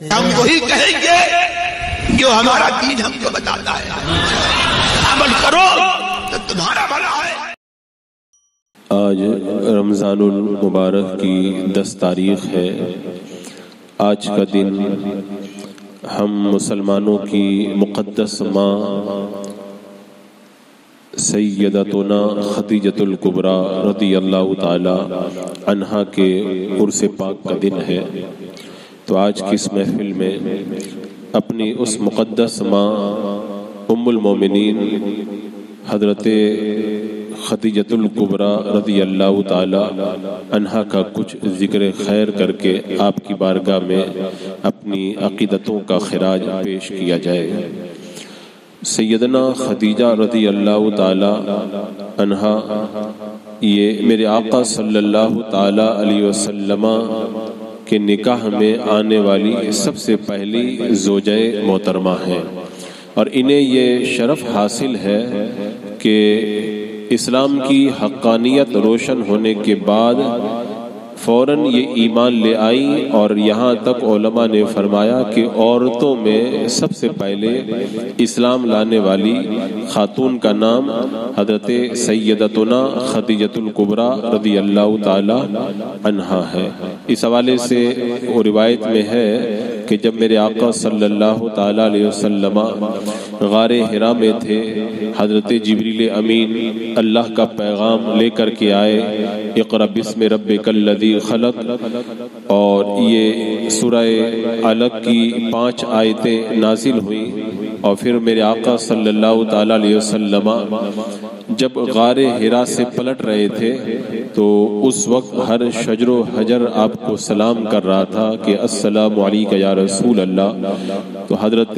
ہم وہی کہیں گے جو ہمارا دین ہم کو بتاتا ہے، عمل کرو تو تمہارا بھلا ہے۔ آج رمضان المبارک کی 10 تاریخ ہے۔ آج کا دن ہم مسلمانوں کی مقدس ماں سیدتنا خدیجۃ الکبریٰ رضی اللہ تعالی عنہا کے عرس پاک کا دن ہے۔ تو آج کی اس محفل میں اپنی اس مقدس ماں ام المومنین حضرت خدیجۃ الکبریٰ رضی اللہ تعالی عنہا کا کچھ ذکر خیر کر کے آپ کی بارگاہ میں اپنی عقیدتوں کا خراج پیش کیا جائے۔ سیدنا خدیجہ رضی اللہ تعالی عنہا یہ میرے آقا صلی اللہ تعالی علیہ وسلم کے نکاح میں آنے والی سب سے پہلی زوجہ محترمہ ہیں، اور انہیں یہ شرف حاصل ہے کہ اسلام کی حقانیت روشن ہونے کے بعد فوراً یہ ایمان لے آئی، اور یہاں تک علماء نے فرمایا کہ عورتوں میں سب سے پہلے اسلام لانے والی خاتون کا نام حضرت سیدتنا خدیجۃ الکبریٰ رضی اللہ تعالی عنہا ہے۔ اس حوالے سے وہ روایت میں ہے کہ جب میرے آقا صلی اللہ تعالی علیہ وسلم غار حرا میں تھے، حضرت جبریل امین اللہ کا پیغام لے کر کے آئے، اقرأ بسم ربک الذی خلق، اور یہ سورہ علق کی 5 آیتیں نازل ہوئیں۔ اور پھر میرے آقا صلی اللہ تعالی علیہ وسلم جب غار حرا سے پلٹ رہے تھے تو اس وقت ہر شجر و حجر آپ کو سلام کر رہا تھا کہ السلام علیک یا رسول اللہ۔ تو حضرت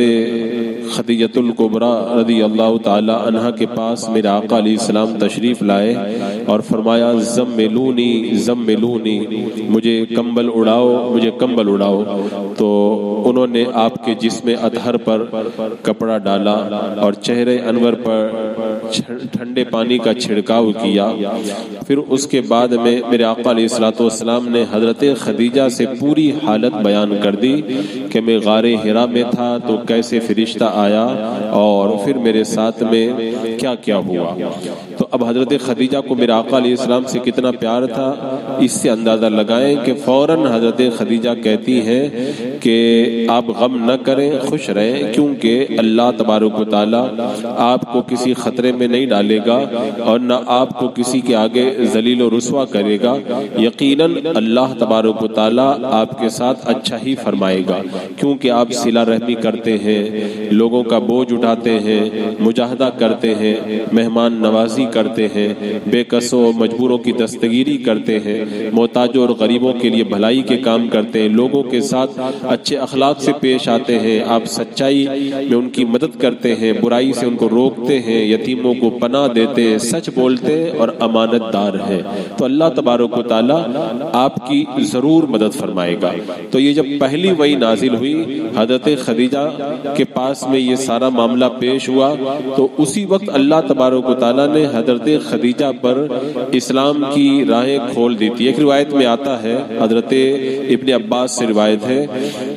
خدیجۃ الکبریٰ رضی اللہ تعالی عنہا کے پاس میرے آقا علیہ السلام تشریف لائے اور فرمایا زملونی زملونی، مجھے کمبل اڑاؤ، مجھے کمبل اڑاؤ۔ تو انہوں نے آپ کے جسم اطہر پر کپڑا ڈالا اور چہرے انور پر ٹھنڈے پانی کا چھڑکاؤ کیا۔ پھر اس کے بعد میں میرے آقا علیہ السلام نے حضرت خدیجہ سے پوری حالت بیان کر دی کہ میں غار حرا میں تھا تو کیسے فرشتہ آیا اور پھر میرے ساتھ میں کیا کیا ہوا۔ تو اب حضرت خدیجہ کو میرے آقا علیہ السلام سے کتنا پیار تھا، اس سے اندازہ لگائیں کہ فوراً حضرت خدیجہ کہتی ہیں کہ آپ غم نہ کریں، خوش رہیں، کیونکہ اللہ تبارک و تعالی آپ کو کسی خطرے میں نہیں ڈالے گا اور نہ آپ کو کسی کے آگے ذلیل و رسوا کرے گا۔ یقیناً اللہ تبارک و تعالی آپ کے ساتھ اچھا ہی فرمائے گا، کیونکہ آپ صلہ رحمی کرتے ہیں، لوگوں کا بوجھ اٹھاتے ہیں، مجاہدہ کرتے ہیں، مہمان نوازی کرتے ہیں، بے کسوں و مجبوروں کی دستگیری کرتے ہیں، محتاجوں اور غریبوں کے لیے بھلائی کے کام کرتے ہیں، لوگوں کے ساتھ اچھے اخلاق سے پیش آتے ہیں، آپ سچائی میں ان کی مدد کرتے ہیں، برائی سے ان کو روکتے ہیں، یتیموں کو پناہ دیتے ہیں، سچ بولتے ہیں اور امانت دار ہیں، تو اللہ تبارک و تعالی آپ کی ضرور مدد فرمائے گا۔ تو یہ جب پہلی وحی نازل ہوئی، حضرت خدیجہ کے پاس میں یہ سارا معاملہ پیش ہوا، تو اسی وقت اللہ تبارک و تعالی نے حضرت خدیجہ پر اسلام کی راہیں کھول دی تھی۔ ایک روایت میں آتا ہے، حضرت ابن عباس سے روایت ہے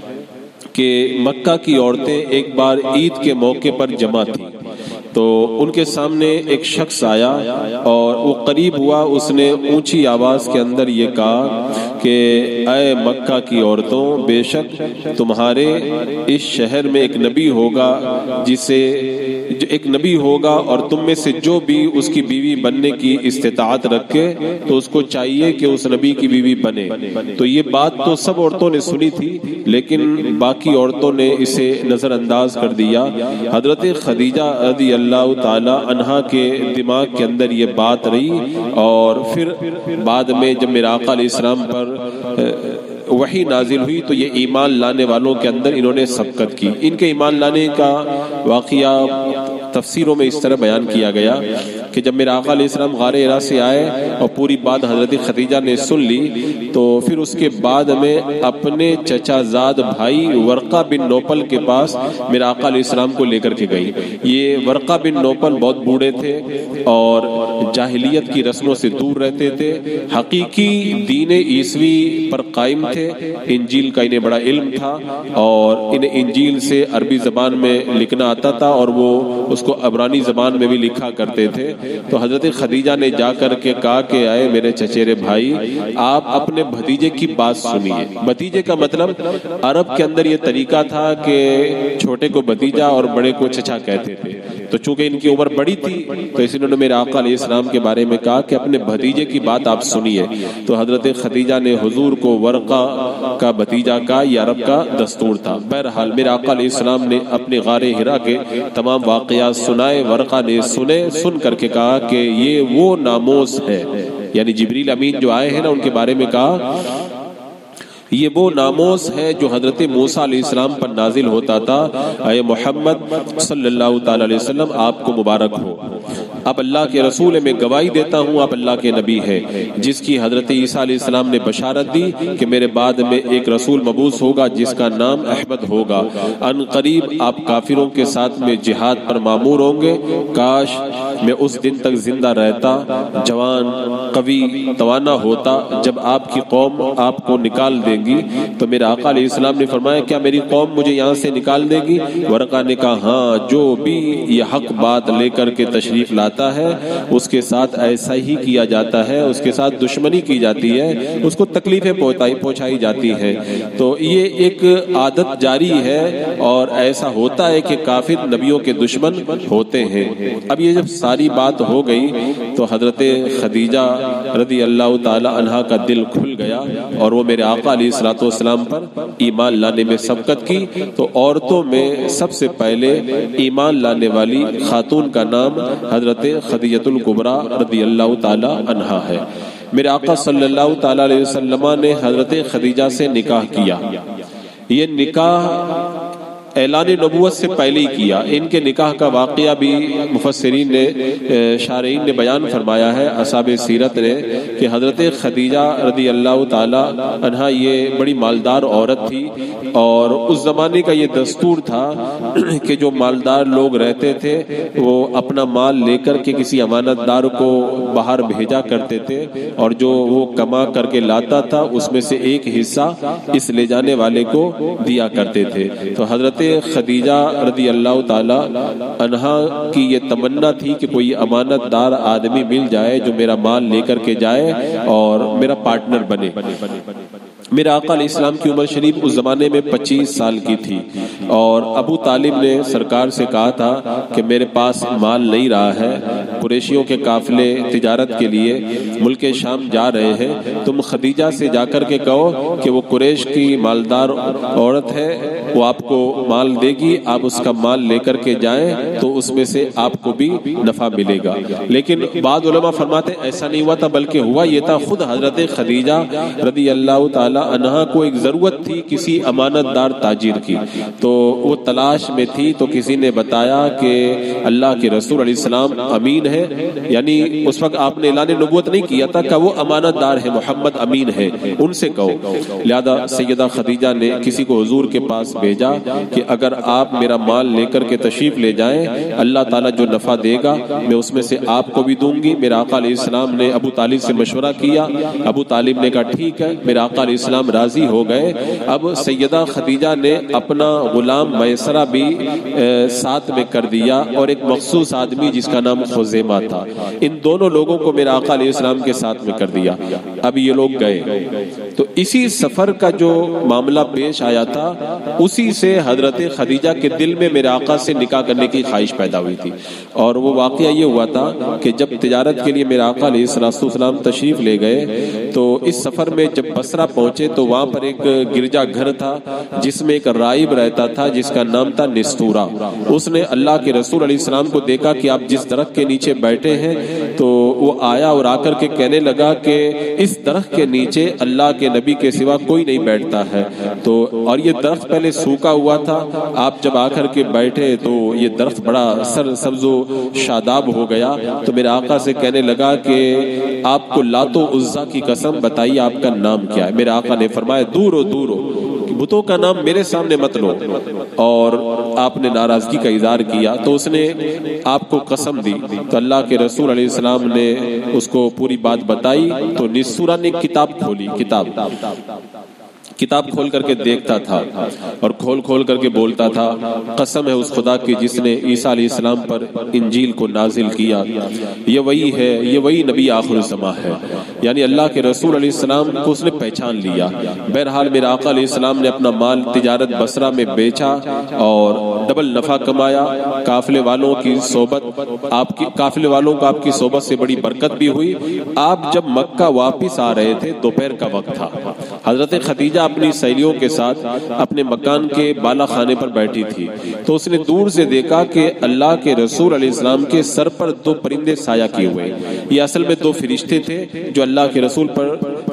کہ مکہ کی عورتیں ایک بار عید کے موقع پر جمع تھیں، تو ان کے سامنے ایک شخص آیا اور وہ قریب ہوا، اس نے اونچی آواز کے اندر یہ کہا کہ اے مکہ کی عورتوں، بے شک تمہارے اس شہر میں ایک نبی ہوگا ایک نبی ہوگا، اور تم میں سے جو بھی اس کی بیوی بننے کی استطاعت رکھے تو اس کو چاہیے کہ اس نبی کی بیوی بنے۔ تو یہ بات تو سب عورتوں نے سنی تھی، لیکن باقی عورتوں نے اسے نظر انداز کر دیا۔ حضرت خدیجہ رضی اللہ تعالی عنہا کے دماغ کے اندر یہ بات رہی، اور پھر بعد میں جب میرے آقا علیہ السلام پر وحی نازل ہوئی تو یہ ایمان لانے والوں کے اندر انہوں نے سبقت کی۔ ان کے ایمان لانے کا واقعہ تفسیروں میں اس طرح بیان کیا گیا کہ جب میرے آقا علیہ السلام غار حرا سے آئے اور پوری بات حضرت خدیجہ نے سن لی تو پھر اس کے بعد میں اپنے چچا زاد بھائی ورقہ بن نوفل کے پاس میرے آقا علیہ السلام کو لے کر کے گئی۔ یہ ورقہ بن نوفل بہت بوڑھے تھے اور جاہلیت کی رسموں سے دور رہتے تھے، حقیقی دین عیسوی پر قائم تھے، انجیل کا انہیں بڑا علم تھا اور انہیں انجیل سے عربی زبان میں لکھنا آتا تھا اور وہ اس کو عبرانی زبان میں بھی لکھا کرتے تھے۔ تو حضرت خدیجہ نے جا کر کے کہا کہ آئے میرے چچیرے بھائی، آپ اپنے بھتیجے کی بات سنیے۔ بھتیجے کا مطلب عرب کے اندر یہ طریقہ تھا کہ چھوٹے کو بھتیجا اور بڑے کو چچا کہتے تھے، تو چونکہ ان کی عمر بڑی تھی تو اس انہوں نے میرے آقا علیہ السلام کے بارے میں کہا کہ اپنے بھتیجے کی بات آپ سنیے۔ تو حضرت خدیجہ نے حضور کو ورقہ کا بھتیجا کا یہ عرب کا دستور تھا۔ بہرحال میرے آقا علیہ السلام نے اپنے غار حرا کے تمام واقعات سنائے، ورقہ نے سنے، سن کر کے کہا کہ یہ وہ ناموس ہے، یعنی جبریل امین جو آئے ہیں نا ان کے بارے میں کہا یہ وہ ناموس ہے جو حضرت موسیٰ علیہ السلام پر نازل ہوتا تھا، اے محمد صلی اللہ تعالی علیہ وسلم آپ کو مبارک ہو، آپ اللہ کے رسول ہیں، میں گواہی دیتا ہوں آپ اللہ کے نبی ہیں، جس کی حضرت عیسیٰ علیہ السلام نے بشارت دی کہ میرے بعد میں ایک رسول مبعوث ہوگا جس کا نام احمد ہوگا، ان قریب آپ کافروں کے ساتھ میں جہاد پر مامور ہوں گے، کاش میں اس دن تک زندہ رہتا، جوان قوی توانا ہوتا جب آپ کی قوم آپ کو نکال دے گی۔ تو میرے آقا علیہ السلام نے فرمایا کیا میری قوم مجھے یہاں سے نکال دے گی؟ ورقہ نے کہا ہاں، جو بھی یہ حق بات لے کر کے تشریف لاتا ہے اس کے ساتھ ایسا ہی کیا جاتا ہے، اس کے ساتھ دشمنی کی جاتی ہے، اس کو تکلیفیں پہنچائی جاتی ہیں۔ تو یہ ایک عادت جاری ہے اور ایسا ہوتا ہے کہ کافر نبیوں کے دشمن ہوتے ہیں۔ اب یہ جب ساری بات ہو گئی تو حضرت خدیجہ رضی اللہ تعالی عنہا کا دل کھل گیا اور وہ میرے آقا علیہ الصلوۃ والسلام پر ایمان لانے میں سبقت کی۔ تو عورتوں میں سب سے پہلے ایمان لانے والی خاتون کا نام حضرت خدیجہ الکبریٰ رضی اللہ تعالی عنہا ہے۔ میرے آقا صلی اللہ تعالی علیہ وسلم نے حضرت خدیجہ سے نکاح کیا۔ یہ نکاح اعلان نبوت سے پہلے ہی کیا۔ ان کے نکاح کا واقعہ بھی مفسرین نے شارحین نے بیان فرمایا ہے، اصحاب سیرت نے، کہ حضرت خدیجہ رضی اللہ تعالی عنہا یہ بڑی مالدار عورت تھی اور اس زمانے کا یہ دستور تھا کہ جو مالدار لوگ رہتے تھے وہ اپنا مال لے کر کے کسی امانت دار کو باہر بھیجا کرتے تھے اور جو وہ کما کر کے لاتا تھا اس میں سے ایک حصہ اس لے جانے والے کو دیا کرتے تھے۔ تو حضرت خدیجہ رضی اللہ تعالی عنہا کی یہ تمنا تھی کہ کوئی امانت دار آدمی مل جائے جو میرا مال لے کر کے جائے اور میرا پارٹنر بنے۔ میرے آقا علیہ السلام کی عمر شریف اس زمانے میں 25 سال کی تھی اور ابو طالب نے سرکار سے کہا تھا کہ میرے پاس مال نہیں رہا ہے، قریشیوں کے قافلے تجارت کے لیے ملک شام جا رہے ہیں، تم خدیجہ سے جا کر کے کہو کہ وہ قریش کی مالدار عورت ہے، وہ آپ کو مال دے گی، آپ اس کا مال لے کر کے جائیں تو اس میں سے آپ کو بھی نفع ملے گا۔ لیکن بعض علماء فرماتے ہیں ایسا نہیں ہوا تھا، بلکہ ہوا یہ تھا خود حضرت خدیجہ رضی اللہ تعالی عنہا کو ایک ضرورت تھی کسی امانت دار تاجر کی، تو وہ تلاش میں تھی، تو کسی نے بتایا کہ اللہ کے رسول علیہ السلام امین ہے، یعنی اس وقت آپ نے اعلان نبوت نہیں کیا تھا کہ وہ امانت دار ہے، محمد امین ہے، ان سے کہو۔ لہذا سیدہ خدیجہ نے کسی کو حضور کے پاس بھیجا کہ اگر آپ میرا مال لے کر کے تشریف لے جائیں، اللہ تعالیٰ جو نفع دے گا میں اس میں سے آپ کو بھی دوں گی۔ میرے آقا علیہ السلام نے ابو طالب سے مشورہ کیا، ابو طالب نے کہا ٹھیک ہے، میرے آقا علیہ السلام راضی ہو گئے۔ اب سیدہ خدیجہ نے اپنا غلام میسرہ بھی ساتھ میں کر دیا اور ایک مخصوص آدمی جس کا نام خزیمہ تھا، ان دونوں لوگوں کو میرے آقا علیہ السلام کے ساتھ میں کر دیا۔ اب یہ لوگ گئے تو اسی سفر کا جو معاملہ پیش آیا تھا اسی سے حضرت خدیجہ کے دل میں میرے آقا سے نکاح کرنے کی خواہش پیدا ہوئی تھی، اور وہ واقعہ یہ ہوا تھا کہ جب تجارت کے لیے میرے آقا علیہ السلام تشریف لے گئے تو اس سفر میں جب بصرہ پہنچے تو وہاں پر ایک گرجا گھر تھا جس میں ایک راہب رہتا تھا جس کا نام تھا نستورا۔ اس نے اللہ کے رسول علیہ السلام کو دیکھا کہ آپ جس درخت کے نیچے بیٹھے ہیں، تو وہ آیا اور آ کر کے کہنے لگا کہ اس درخت کے نیچے اللہ کے کہ نبی کے سوا کوئی نہیں بیٹھتا ہے. تو اور یہ درخت پہلے سوکھا ہوا تھا, آپ جب آ کر کے بیٹھے تو یہ درخت بڑا سبز و شاداب ہو گیا. تو میرے آقا سے کہنے لگا کہ آپ کو لات و عزا کی قسم, بتائیے آپ کا نام کیا ہے؟ میرے آقا نے فرمایا دور ہو بتوں کا نام میرے سامنے مت لو. اور آپ نے ناراضگی کا اظہار کیا تو اس نے آپ کو قسم دی. تو اللہ کے رسول علیہ السلام نے اس کو پوری بات بتائی. تو نسورہ نے کتاب کھولی, کتاب کھول کر کے دیکھتا تھا اور کھول کر کے بولتا تھا قسم ہے اس خدا کی جس نے عیسیٰ علیہ السلام پر انجیل کو نازل کیا, یہ وہی ہے, یہ وہی نبی آخر الزماں ہے. یعنی اللہ کے رسول علیہ السلام کو اس نے پہچان لیا. بہرحال میرے آقا علیہ السلام نے اپنا مال تجارت بصرہ میں بیچا اور ڈبل نفع کمایا. قافلے والوں کی صحبت, قافلے والوں کو آپ کی صحبت سے بڑی برکت بھی ہوئی. آپ جب مکہ واپس آ رہے تھے دوپہر کا وقت تھا. حضرت خدیجہ اپنی سہیلیوں کے ساتھ اپنے مکان کے بالا خانے پر بیٹھی تھی. تو اس نے دور سے دیکھا کہ اللہ کے رسول علیہ السلام کے سر پر دو پرندے سایہ کیے ہوئے. یہ اصل میں دو فرشتے تھے جو اللہ کے رسول پر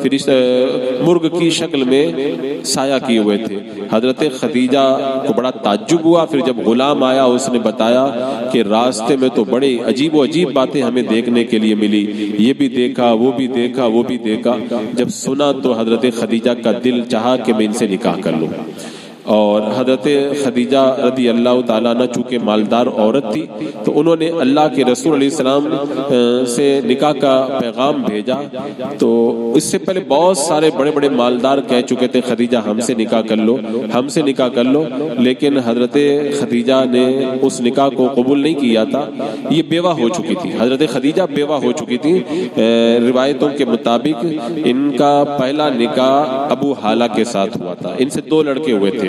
مرغ کی شکل میں سایہ کیے ہوئے تھے. حضرت خدیجہ کو بڑا تعجب ہوا. پھر جب غلام آیا اس نے بتایا کہ راستے میں تو بڑے عجیب و عجیب باتیں ہمیں دیکھنے کے لیے ملی, یہ بھی دیکھا, وہ بھی دیکھا, وہ بھی دیکھا. جب سنا تو حضرت خدیجہ کا دل چاہا کہ میں ان سے نکاح کر لوں. اور حضرت خدیجہ رضی اللہ تعالیٰ عنہ چونکہ مالدار عورت تھی تو انہوں نے اللہ کے رسول علیہ السلام سے نکاح کا پیغام بھیجا. تو اس سے پہلے بہت سارے بڑے بڑے مالدار کہہ چکے تھے خدیجہ ہم سے نکاح کر لو, ہم سے نکاح کر لو, لیکن حضرت خدیجہ نے اس نکاح کو قبول نہیں کیا تھا. یہ بیوہ ہو چکی تھی, حضرت خدیجہ بیوہ ہو چکی تھی. روایتوں کے مطابق ان کا پہلا نکاح ابو حالہ کے ساتھ ہوا تھا. ان سے 2 لڑکے ہوئے تھے.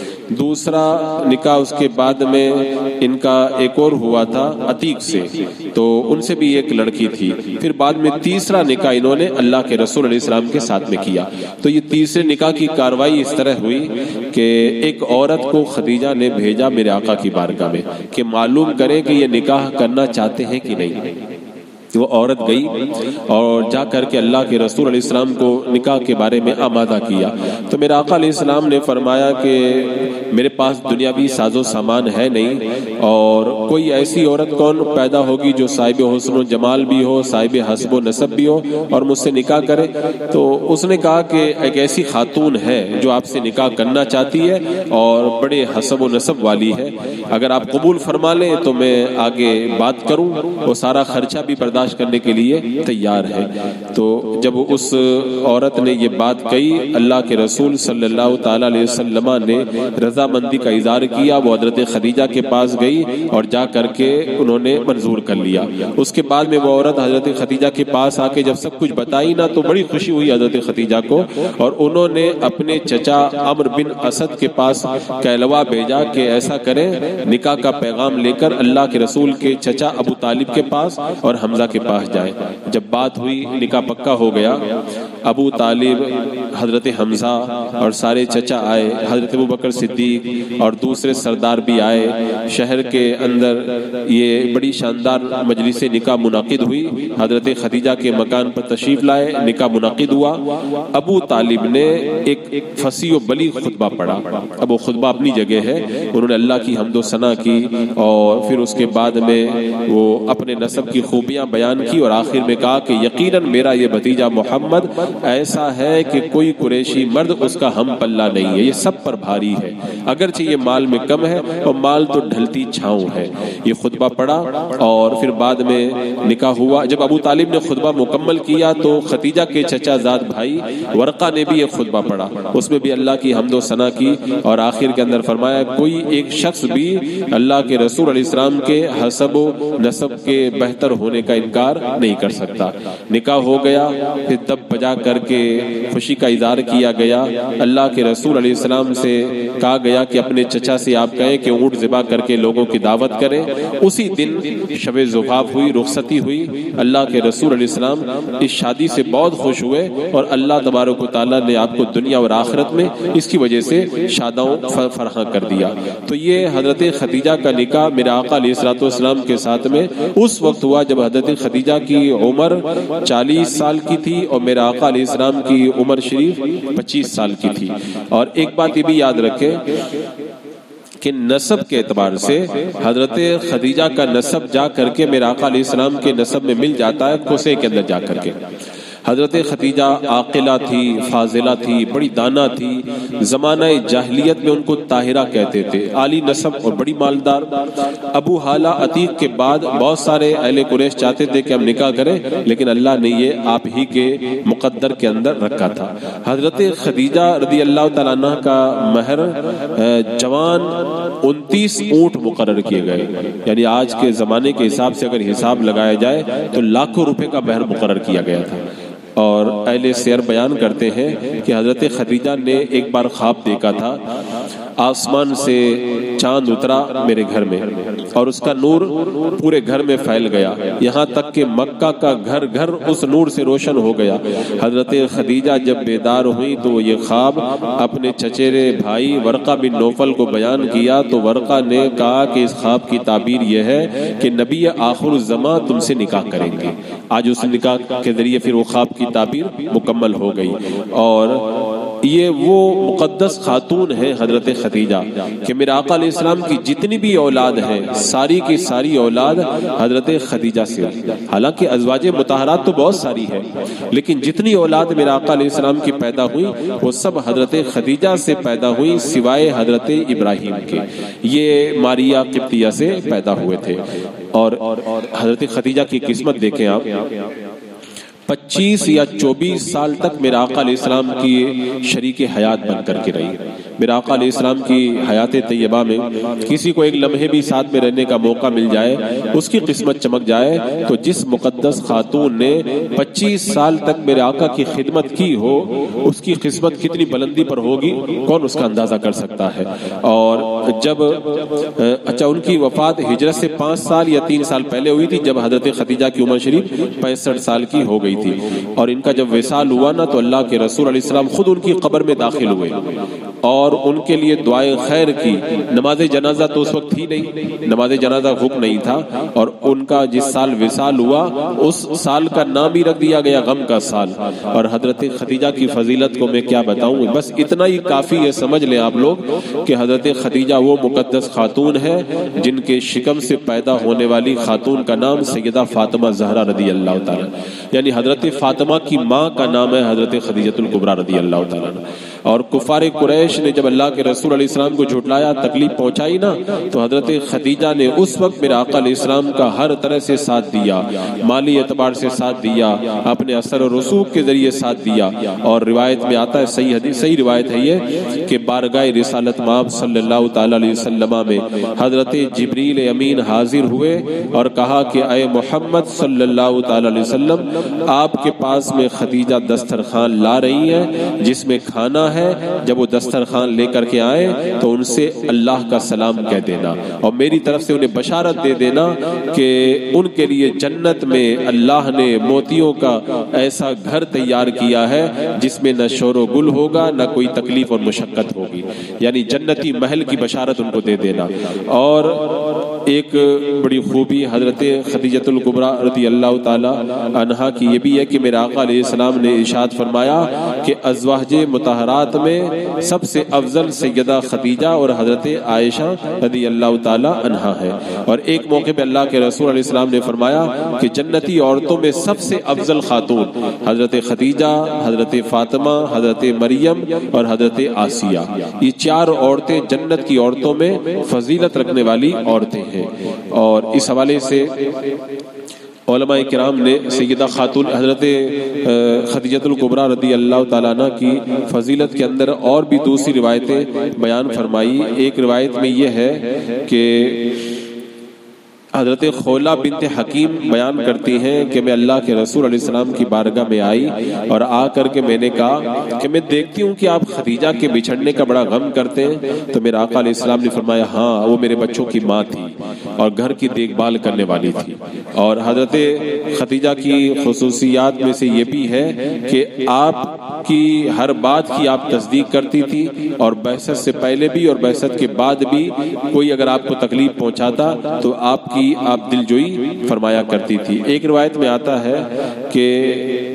دوسرا نکاح اس کے بعد میں ان کا ایک اور ہوا تھا عتیق سے, تو ان سے بھی ایک لڑکی تھی. پھر بعد میں تیسرا نکاح انہوں نے اللہ کے رسول علیہ السلام کے ساتھ میں کیا. تو یہ تیسرے نکاح کی کاروائی اس طرح ہوئی کہ ایک عورت کو خدیجہ نے بھیجا میرے آقا کی بارگاہ میں کہ معلوم کرے کہ یہ نکاح کرنا چاہتے ہیں کہ نہیں. وہ عورت گئی اور جا کر کے اللہ کے رسول علیہ السلام کو نکاح کے بارے میں آمادہ کیا. تو میرے آقا علیہ السلام نے فرمایا کہ میرے پاس دنیاوی ساز و سامان ہے نہیں, اور کوئی ایسی عورت کون پیدا ہوگی جو صاحب حسن و جمال بھی ہو, صاحب حسب و نسب بھی ہو اور مجھ سے نکاح کرے. تو اس نے کہا کہ ایک ایسی خاتون ہے جو آپ سے نکاح کرنا چاہتی ہے اور بڑے حسب و نسب والی ہے, اگر آپ قبول فرما لیں تو میں آگے بات کروں, وہ سارا خرچہ بھی برداشت کرنے کے لیے تیار ہے. تو جب اس عورت نے یہ بات کہی اللہ کے رسول صلی اللہ تعالی علیہ وسلم نے رضامندی کا اظہار کیا. وہ حضرت خدیجہ کے پاس گئی اور جا کر کے انہوں نے منظور کر لیا. اس کے بعد میں وہ عورت حضرت خدیجہ کے پاس آ کے جب سب کچھ بتائی نا تو بڑی خوشی ہوئی حضرت خدیجہ کو, اور انہوں نے اپنے چچا عمرو بن اسد کے پاس کہلوا بھیجا کہ ایسا کریں نکاح کا پیغام لے کر اللہ کے رسول کے چچا ابو طالب کے پاس اور حمزہ کے پاس جائے. جب بات ہوئی نکاح پکا ہو گیا. ابو طالب, حضرت حمزہ اور سارے چچا آئے, حضرت ابوبکر صدیق اور دوسرے سردار بھی آئے. شہر کے اندر یہ بڑی شاندار مجلس نکاح منعقد ہوئی. حضرت خدیجہ کے مکان پر تشریف لائے, نکاح منعقد ہوا. ابو طالب نے ایک فصیح و بلیغ خطبہ پڑھا. اب وہ خطبہ اپنی جگہ ہے, انہوں نے اللہ کی حمد و ثنا کی اور پھر اس کے بعد میں وہ اپنے نسب کی خوبیاں بیان کی اور آخر میں کہا کہ یقیناً میرا یہ بھتیجا محمد ایسا ہے کہ کوئی قریشی مرد اس کا ہم پلہ نہیں ہے, یہ سب پر بھاری ہے, اگرچہ یہ مال میں کم ہے اور مال تو ڈھلتی چھاؤں ہے. یہ خطبہ پڑھا اور پھر بعد میں نکاح ہوا. جب ابو طالب نے خطبہ مکمل کیا تو خدیجہ کے چچا زاد بھائی ورقہ نے بھی ایک خطبہ پڑھا, اس میں بھی اللہ کی حمد و ثنا کی اور آخر کے اندر فرمایا کوئی ایک شخص بھی اللہ کے رسول علیہ السلام کے حسب و نسب کے بہتر ہونے کا انکار نہیں کر سکتا. نکاح ہو گیا. پھر تب بجا کر کے خوشی کا اظہار کیا گیا. اللہ کے رسول علیہ السلام سے کہا گیا کہ اپنے چچا سے آپ کہیں کہ اونٹ ذبح کر کے لوگوں کی دعوت کریں. اسی دن شب زفاف ہوئی, رخصتی ہوئی. اللہ کے رسول علیہ السلام اس شادی سے بہت خوش ہوئے اور اللہ تبارک و تعالیٰ نے آپ کو دنیا اور آخرت میں اس کی وجہ سے شادوں فراہم کر دیا. تو یہ حضرت خدیجہ کا نکاح میرے آقا علیہ الصلوۃ والسلام کے ساتھ میں اس وقت ہوا جب حضرت خدیجہ کی عمر 40 سال کی تھی اور میرے آقا علیہ السلام کی عمر شریف 25 سال کی تھی. اور ایک بات یہ بھی یاد رکھیں کہ نسب کے اعتبار سے حضرت خدیجہ کا نسب جا کر کے میرے آقا علیہ السلام کے نسب میں مل جاتا ہے قصے کے اندر جا کر کے. حضرت خدیجہ عاقلہ تھی، فاضلہ تھی، بڑی دانا تھی. زمانہ جاہلیت میں ان کو طاہرہ کہتے تھے. عالی نسب اور بڑی مالدار. ابو حالہ عتیق کے بعد بہت سارے اہل قریش چاہتے تھے کہ ہم نکاح کریں، لیکن اللہ نے یہ آپ ہی کے مقدر کے اندر رکھا تھا. حضرت خدیجہ رضی اللہ تعالیٰ عنہ کا مہر جوان 29 اونٹ مقرر کیے گئے. یعنی آج کے زمانے کے حساب سے اگر حساب لگایا جائے تو لاکھوں روپے کا مہر مقرر کیا گیا تھا. اور اہل سیر بیان کرتے ہیں کہ حضرت خدیجہ نے ایک بار خواب دیکھا تھا، آسمان سے چاند اترا میرے گھر میں اور اس کا نور پورے گھر میں پھیل گیا، یہاں تک کہ مکہ کا گھر گھر اس نور سے روشن ہو گیا. حضرت خدیجہ جب بیدار ہوئی تو یہ خواب اپنے چچیرے بھائی ورقہ بن نوفل کو بیان کیا تو ورقہ نے کہا کہ اس خواب کی تعبیر یہ ہے کہ نبی آخر الزمان تم سے نکاح کریں گے. آج اس نکاح کے ذریعے پھر وہ خواب کی تعبیر مکمل ہو گئی. اور یہ وہ مقدس خاتون ہے حضرت خدیجہ کہ میرے آقا علیہ السلام کی جتنی بھی اولاد ہے ساری کی ساری اولاد حضرت خدیجہ سے. حالانکہ ازواج مطہرات تو بہت ساری ہے، لیکن جتنی اولاد میرے آقا علیہ السلام کی پیدا ہوئی وہ سب حضرت خدیجہ سے پیدا ہوئی سوائے حضرت ابراہیم کے. یہ ماریہ قبطیہ سے پیدا ہوئے تھے. اور حضرت خدیجہ کی قسمت دیکھیں آپ، 25 یا 24 سال تک میرے آقا علیہ السلام کی شریک حیات بن کر کے رہی. میرے آقا علیہ السلام کی حیات طیبہ میں کسی کو ایک لمحے بھی ساتھ میں رہنے کا موقع مل جائے، اس کی قسمت چمک جائے. تو جس مقدس خاتون نے 25 سال تک میرے آقا کی خدمت کی ہو، اس کی قسمت کتنی بلندی پر ہوگی کون اس کا اندازہ کر سکتا ہے. اور جب ان کی وفات ہجرت سے 5 سال یا 3 سال پہلے ہوئی تھی، جب حضرت خدیجہ کی عمر شریف 65 سال کی ہو گئی تھی. اور ان کا جب وصال ہوا نا تو اللہ کے رسول علیہ السلام خود ان کی قبر میں داخل ہوئے اور ان کے لیے دعائے خیر کی. نماز جنازہ تو اس وقت تھی نہیں، نماز جنازہ حکم نہیں تھا. اور ان کا جس سال وصال ہوا اس سال کا نام ہی رکھ دیا گیا غم کا سال. اور حضرت خدیجہ کی فضیلت کو میں کیا بتاؤں، بس اتنا ہی کافی ہے. سمجھ لیں آپ لوگ کہ حضرت خدیجہ وہ مقدس خاتون ہے جن کے شکم سے پیدا ہونے والی خاتون کا نام سیدہ فاطمہ زہرا رضی اللہ تعالی، یعنی حضرت فاطمہ کی ماں کا نام ہے حضرت خدیجۃ الکبریٰ رضی اللہ تعالیٰ. اور کفار قریش نے جب اللہ کے رسول علیہ السلام کو جھٹلایا، تکلیف پہنچائی نا، تو حضرت خدیجہ نے اس وقت میرے آقا علیہ السلام کا ہر طرح سے ساتھ دیا، مالی اعتبار سے ساتھ دیا، اپنے اثر و رسوخ کے ذریعے ساتھ دیا. اور روایت میں آتا ہے، صحیح روایت ہے یہ کہ بارگاہ رسالت مآب صلی اللہ تعالی علیہ وسلم میں حضرت جبریل امین حاضر ہوئے اور کہا کہ اے محمد صلی اللہ تعالی علیہ وسلم، آپ کے پاس میں خدیجہ دسترخوان لا رہی ہیں جس میں کھانا ہے. جب وہ دسترخوان لے کر کے آئے تو ان سے اللہ کا سلام کہہ دینا اور میری طرف سے انہیں بشارت دے دینا کہ ان کے لیے جنت میں اللہ نے موتیوں کا ایسا گھر تیار کیا ہے جس میں نہ شور و گل ہوگا نہ کوئی تکلیف اور مشقت ہوگی. یعنی جنتی محل کی بشارت ان کو دے دینا. اور ایک بڑی خوبی حضرت خدیجۃ الکبریٰ رضی اللہ تعالی عنہا کی یہ بھی ہے کہ میرے آقا علیہ السلام نے ارشاد فرمایا کہ ازواج مطہرات میں سب سے افضل سیدہ خدیجہ اور حضرت عائشہ رضی اللہ تعالی عنہا ہے. اور ایک موقع پہ اللہ کے رسول علیہ السلام نے فرمایا کہ جنتی عورتوں میں سب سے افضل خاتون حضرت خدیجہ، حضرت فاطمہ، حضرت مریم اور حضرت آسیہ، یہ 4 عورتیں جنت کی عورتوں میں فضیلت رکھنے والی عورتیں ہیں. اور اس حوالے سے علماء کرام نے سیدہ خاتون حضرت خدیجۃ الکبریٰ رضی اللہ تعالیٰ عنہ کی فضیلت کے اندر اور بھی دوسری روایتیں بیان فرمائی. ایک روایت میں یہ ہے کہ حضرت خولہ بنت حکیم بیان کرتی ہیں کہ میں اللہ کے رسول علیہ السلام کی بارگاہ میں آئی اور آ کر کے میں نے کہا کہ میں دیکھتی ہوں کہ آپ خدیجہ کے بچھڑنے کا بڑا غم کرتے ہیں. تو میرے آقا علیہ السلام نے فرمایا ہاں، وہ میرے بچوں کی ماں تھی اور گھر کی دیکھ بھال کرنے والی تھی. اور حضرت خدیجہ کی خصوصیات میں سے یہ بھی ہے کہ آپ کی ہر بات کی آپ تصدیق کرتی تھی اور بعثت سے پہلے بھی اور بعثت کے بعد بھی کوئی اگر آپ کو تکلیف پہنچاتا تو آپ دل جوئی فرمایا کرتی تھی. ایک روایت میں آتا ہے کہ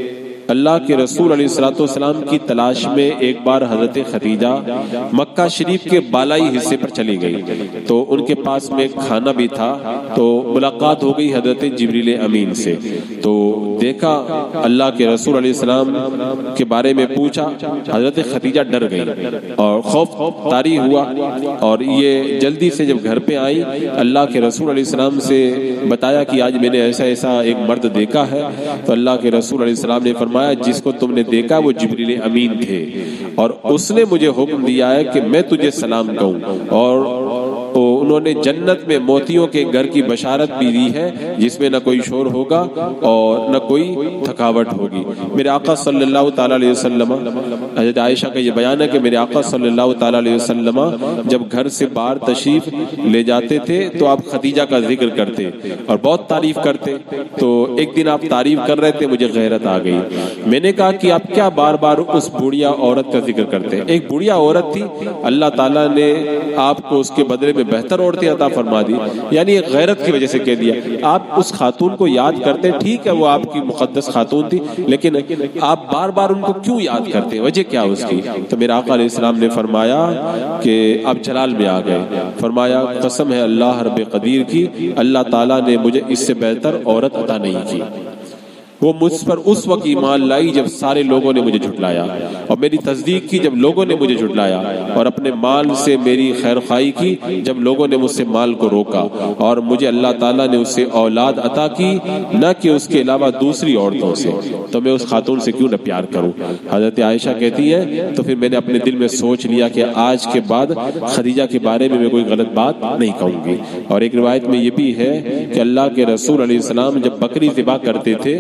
اللہ کے رسول علیہ الصلوۃ والسلام کی تلاش میں ایک بار حضرت خدیجہ مکہ شریف کے بالائی حصے پر چلی گئی، تو ان کے پاس میں کھانا بھی تھا، تو ملاقات ہو گئی حضرت جبریل امین سے۔ تو دیکھا اللہ کے رسول علیہ السلام کے بارے میں پوچھا، حضرت خدیجہ ڈر گئی اور خوف طاری ہوا، اور یہ جلدی سے جب گھر پہ آئی اللہ کے رسول علیہ السلام سے بتایا کہ آج میں نے ایسا ایسا ایک مرد دیکھا ہے۔ تو اللہ کے رسول علیہ السلام نے فرمایا جس کو تم نے دیکھا وہ جبریل امین تھے، اور اس نے مجھے حکم دیا ہے کہ میں تجھے سلام کہوں، اور انہوں نے جنت میں موتیوں کے گھر کی بشارت بھی دی ہے جس میں نہ کوئی شور ہوگا اور نہ کوئی تھکاوٹ ہوگی۔ میرے آقا صلی اللہ تعالیٰ علیہ وسلم، حضرت عائشہ کا یہ بیان ہے کہ میرے آقا صلی اللہ تعالیٰ علیہ وسلم جب گھر سے باہر تشریف لے جاتے تھے تو آپ خدیجہ کا ذکر کرتے اور بہت تعریف کرتے۔ تو ایک دن آپ تعریف کر رہے تھے، مجھے غیرت آ گئی، میں نے کہا کہ آپ کیا بار بار اس بوڑھیا عورت کا ذکر کرتے ہیں؟ ایک بوڑھیا عورت تھی، اللہ تعالیٰ نے آپ کو اس کے بدلے میں بہتر عورتیں عطا فرما دی، یعنی ایک غیرت کی وجہ سے کہہ دیا۔ آپ اس خاتون کو یاد کرتے، ٹھیک ہے وہ آپ کی مقدس خاتون تھی، لیکن آپ بار بار ان کو کیوں یاد کرتے؟ وجہ کیا اس کی؟ تو میرے آقا علیہ السلام نے فرمایا کہ آپ جلال میں آ گئے، فرمایا قسم ہے اللہ رب قدیر کی، اللہ تعالیٰ نے مجھے اس سے بہتر عورت عطا نہیں کی۔ وہ مجھ پر اس وقت ایمان لائی جب سارے لوگوں نے مجھے جھٹلایا، اور میری تصدیق کی جب لوگوں نے مجھے جھٹلایا، اور اپنے مال سے میری خیر خواہی کی جب لوگوں نے مجھ سے مال کو روکا، اور مجھے اللہ تعالیٰ نے اس سے اولاد عطا کی نہ کہ اس کے علاوہ دوسری عورتوں سے، تو میں اس خاتون سے کیوں نہ پیار کروں؟ حضرت عائشہ کہتی ہے تو پھر میں نے اپنے دل میں سوچ لیا کہ آج کے بعد خدیجہ کے بارے میں کوئی غلط بات نہیں کہوں گی۔ اور ایک روایت میں یہ بھی ہے کہ اللہ کے رسول علیہ السلام جب بکری ذبح کرتے تھے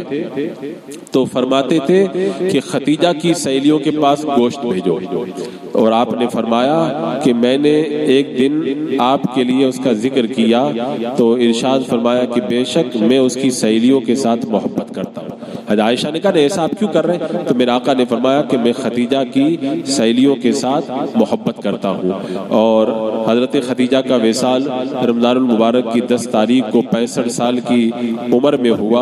تو فرماتے تھے کہ خدیجہ کی سہیلیوں کے پاس گوشت بھیجو، اور آپ نے فرمایا کہ میں نے ایک دن آپ کے لیے اس کا ذکر کیا تو ارشاد فرمایا کہ بے شک میں اس کی سہیلیوں کے ساتھ محبت کرتا ہوں۔ حضرت عائشہ نے کہا ایسا آپ کیوں کر رہے ہیں؟ تو میرے آقا نے فرمایا کہ میں خدیجہ کی سہیلیوں کے ساتھ محبت کرتا ہوں۔ اور حضرت خدیجہ کا وصال رمضان المبارک کی 10 تاریخ کو 65 سال کی عمر میں ہوا،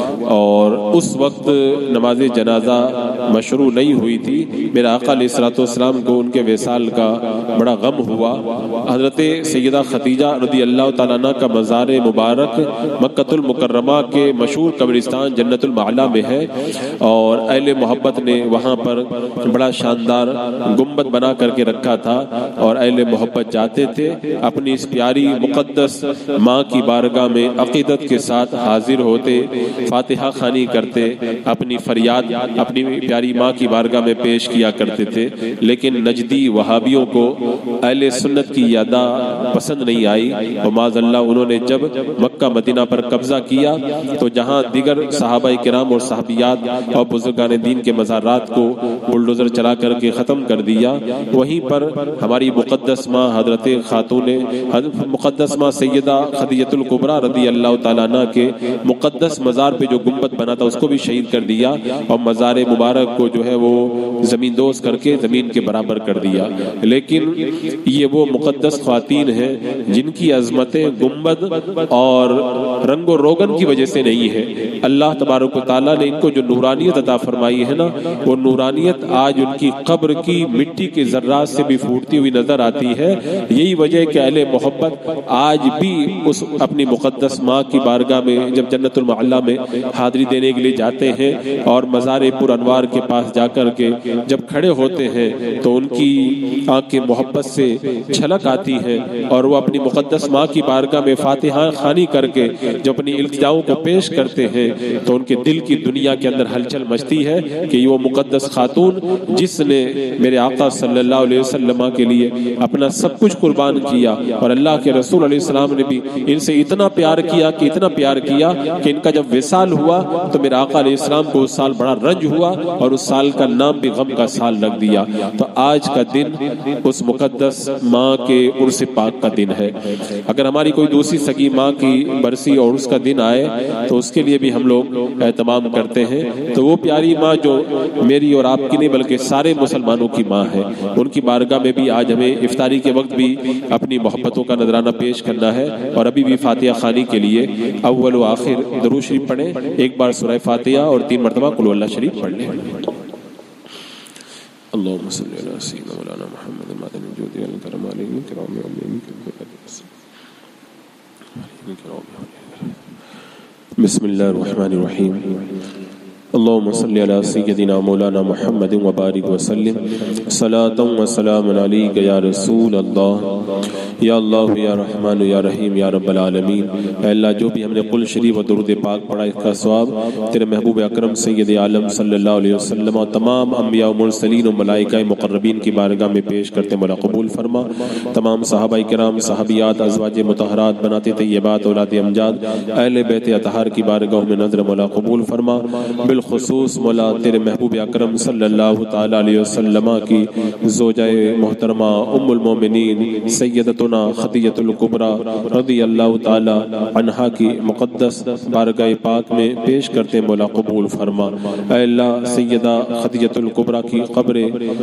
اور اس وقت نماز جنازہ مشروع نہیں ہوئی تھی۔ میرے آقا علیہ الصلوۃ والسلام کو ان کے وصال کا بڑا غم ہوا۔ حضرت سیدہ خدیجہ رضی اللہ تعالیٰ عنہ کا مزار مبارک مکہ المکرمہ کے مشہور قبرستان جنت المعلا میں ہے، اور اہل محبت نے وہاں پر بڑا شاندار گنبد بنا کر کے رکھا تھا، اور اہل محبت جاتے تھے اپنی اس پیاری مقدس ماں کی بارگاہ میں عقیدت کے ساتھ حاضر ہوتے، فاتحہ خوانی کرتے، اپنی فریاد اپنی پیاری ماں کی بارگاہ میں پیش کیا کرتے تھے۔ لیکن نجدی وہابیوں کو اہل سنت کی ادا پسند نہیں آئی، اور معاذ اللہ انہوں نے جب مکہ مدینہ پر قبضہ کیا تو جہاں دیگر صحابہ کرام اور صحابیات اور بزرگان دین کے مزارات کو بلڈوزر چلا کر کے ختم کر دیا، وہیں پر ہماری مقدس ماں حضرت خاتون مقدس ماں سیدہ خدیجہ الکبریٰ رضی اللہ تعالیٰ عنہ کے مقدس مزار پہ جو گنبد بنا تھا اس کو بھی شہید کر دیا، اور مزار مبارک کو جو ہے وہ زمین دوز کر کے زمین کے برابر کر دیا۔ لیکن یہ وہ مقدس خواتین ہیں جن کی عظمتیں گنبد اور رنگ و روغن کی وجہ سے نہیں ہے۔ اللہ تبارک و تعالیٰ نے ان کو جو نورانیت عطا فرمائی ہے نا، وہ نورانیت آج ان کی قبر کی مٹی کے ذرات سے بھی پھوٹتی ہوئی نظر آتی ہے۔ یہی وجہ ہے کہ اہل محبت آج بھی اس اپنی مقدس ماں کی بارگاہ میں جب جنت المعلا میں حاضری دینے کے لیے جاتے ہیں اور مزار پر انوار کے پاس جا کر کے جب کھڑے ہوتے ہیں تو ان کی آنکھیں محبت سے چھلک آتی ہیں، اور وہ اپنی مقدس ماں کی بارگاہ میں فاتحہ خوانی کر کے جو اپنی التجاؤں کو پیش کرتے ہیں تو ان کے دل کی دنیا کے اندر ہلچل مچتی ہے کہ یہ وہ مقدس خاتون جس نے میرے آقا صلی اللہ علیہ وسلم کے لیے اپنا سب کچھ قربان کیا، اور اللہ کے رسول علیہ السلام نے بھی ان سے اتنا پیار کیا کہ اتنا پیار کیا کہ ان کا جب وصال ہوا تو میرے آقا علیہ السلام کو اس سال بڑا رنج ہوا، اور اس سال کا نام بھی غم کا سال رکھ دیا۔ تو آج کا دن اس مقدس ماں کے عرس پاک کا دن ہے۔ اگر ہماری کوئی دوسری سگی ماں کی برسی اور اس کا دن آئے تو اس کے لیے بھی ہم لوگ اہتمام تمام کرتے ہیں تو وہ پیاری ماں جو میری اور آپ کی نہیں بلکہ سارے مسلمانوں کی ماں ہے، ان کی بارگاہ میں بھی آج ہمیں افطاری کے وقت بھی اپنی محبتوں کا نذرانہ پیش کرنا ہے، اور ابھی بھی فاتحہ خوانی کے لیے اول و آخر درود شریف پڑھیں، ایک بار سورہ فاتحہ اور 3 مرتبہ قل اللہ شریف پڑھ لیں۔ اللهم صل على سيدنا مولانا محمد معدن الجود والكرم عليه الكرام بسم الله الرحمن الرحيم اللهم صل على سيدنا مولانا محمد وبارك وسلم صلاة وسلام عليك يا رسول اللہ یا اللہ یا رحمان یا رحیم یا رب العالمین۔ اے اللہ جو بھی ہم نے قل شریف و درود پاک پڑھا اس کا ثواب تیرے محبوب اکرم سید عالم صلی اللہ علیہ وسلم اور تمام انبیاء و مرسلین و ملائکہ مقربین کی بارگاہ میں پیش کرتے مولا قبول فرما۔ تمام صحابہ کرام، صحابیات، ازواج مطہرات، بنات طیبات، اولاد امجاد، اہل بیت اطہار کی بارگاہ میں نظر مولا قبول فرما۔ بالخصوص مولا تیرے محبوب اکرم صلی اللہ تعالی علیہ وسلم کی زوجہ محترمہ ام المومنین سیدتنا خدیجۃ الکبریٰ رضی اللہ تعالی عنہا کی مقدس بارگاہ پاک میں پیش کرتے مولا قبول فرما۔ اے اللہ سیدہ خدیجۃ الکبریٰ کی قبر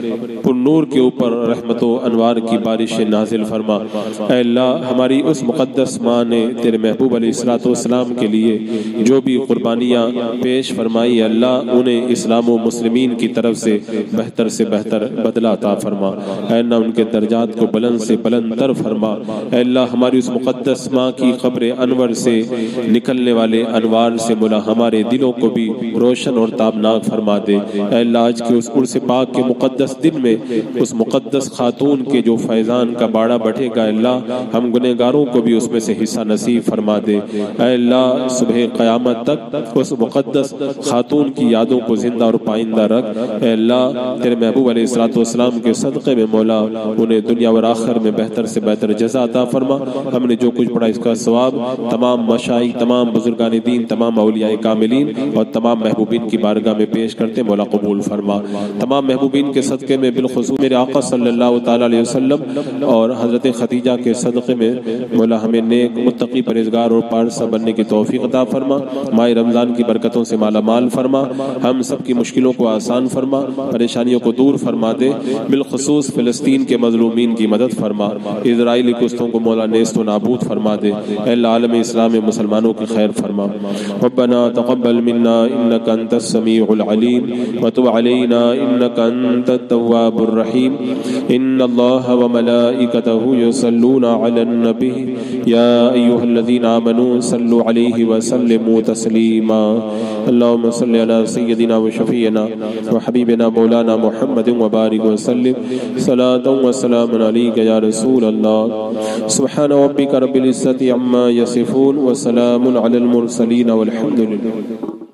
پر نور کے اوپر رحمت و انوار کی بارش نازل فرما۔ اے اللہ ہماری اس مقدس ماں نے تیرے محبوب علیہ الصلوۃ والسلام کے لیے جو بھی قربانیاں پیش فرمائی، اللہ انہیں اسلام و مسلمین کی طرف سے بہتر بدلہ عطا فرما۔ اے اللہ ان کے درجات کو بلند سے بلند تر فرما۔ اے اللہ ہماری اس مقدس ماں کی قبر انور سے نکلنے والے انوار سے مولا ہمارے دلوں کو بھی روشن اور تابناک فرما دے۔ اے اللہ آج کے اس عرس پاک کے مقدس دن میں اس مقدس خاتون کے جو فیضان کا باڑا بڑھے گا، اللہ ہم گنہگاروں کو بھی اس میں سے حصہ نصیب فرما دے۔ اے اللہ صبح قیامت تک اس مقدس خاتون کی یادوں کو زندہ اور پائندہ رکھ۔ اے اللہ تیرے محبوب علیہ الصلوۃ والسلام کے صدقے میں مولا انہیں دنیا اور آخر میں بہتر سے بہتر جزا عطا فرما۔ ہم نے جو کچھ پڑھا اس کا ثواب تمام مشائخ، تمام بزرگان دین، تمام اولیاء کاملین اور تمام محبوبین کی بارگاہ میں پیش کرتے مولا قبول فرما۔ تمام محبوبین کے صدقے میں بالخصوص میرے آقا صلی اللہ تعالی علیہ وسلم اور حضرت خدیجہ کے صدقے میں مولا ہمیں نیک، متقی، پرہیزگار اور پارسا بننے کی توفیق عطا فرما۔ ماہ رمضان کی برکتوں سے مالا مال فرما، ہم سب کی مشکلوں کو آسان فرما، پریشانیوں کو دور فرما دے۔ بالخصوص فلسطین کے مظلومین کی مدد فرما، اسرائیلی کشتوں کو مولا نیست و نابود فرما دے۔ اے اللہ عالم اسلام میں مسلمانوں کی خیر فرما۔ ربنا تقبل منا انك انت السميع العليم وتب علينا انك انت التواب الرحيم۔ ان الله وملائكته يصلون على النبي يا ايها الذين امنوا صلوا عليه وسلموا تسليما۔ اللهم صل على سيدنا وشفيعنا وحبيبنا مولانا محمد وبارك وسلم صلاة وسلام عليك يا رسول الله۔ سبحان ربك رب العزة عما يصفون وسلام على المرسلين والحمد لله۔